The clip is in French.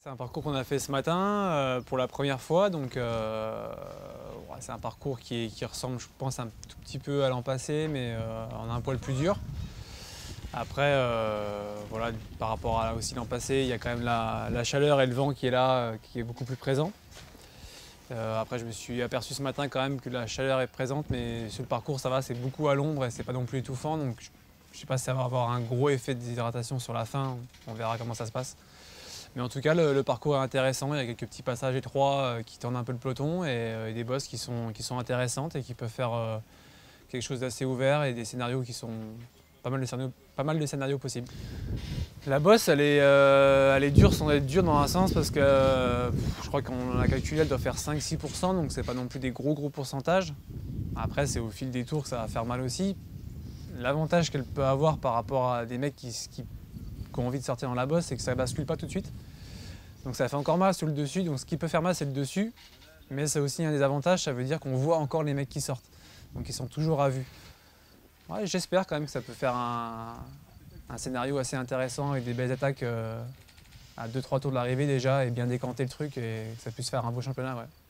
C'est un parcours qu'on a fait ce matin pour la première fois, donc ouais, c'est un parcours qui ressemble, je pense, un tout petit peu à l'an passé, mais en un poil plus dur. Après, voilà, par rapport à aussi l'an passé, il y a quand même la chaleur et le vent qui est là, qui est beaucoup plus présent. Après, je me suis aperçu ce matin quand même que la chaleur est présente, mais sur le parcours, ça va, c'est beaucoup à l'ombre et c'est pas non plus étouffant, donc je ne sais pas si ça va avoir un gros effet de déshydratation sur la fin, on verra comment ça se passe. Mais en tout cas, le parcours est intéressant. Il y a quelques petits passages étroits qui tendent un peu le peloton et des bosses qui sont intéressantes et qui peuvent faire quelque chose d'assez ouvert et des scénarios qui sont pas mal de scénarios possibles. La bosse, elle est dure sans être dure dans un sens parce que je crois qu'on a calculé, elle doit faire 5-6%, donc c'est pas non plus des gros pourcentages. Après, c'est au fil des tours que ça va faire mal aussi. L'avantage qu'elle peut avoir par rapport à des mecs qui ont envie de sortir dans la bosse, c'est que ça bascule pas tout de suite. Donc ça fait encore mal sur le dessus, donc ce qui peut faire mal c'est le dessus, mais c'est aussi un des avantages, ça veut dire qu'on voit encore les mecs qui sortent, donc ils sont toujours à vue. Ouais, j'espère quand même que ça peut faire un scénario assez intéressant avec des belles attaques à 2-3 tours de l'arrivée déjà et bien décanter le truc et que ça puisse faire un beau championnat. Ouais.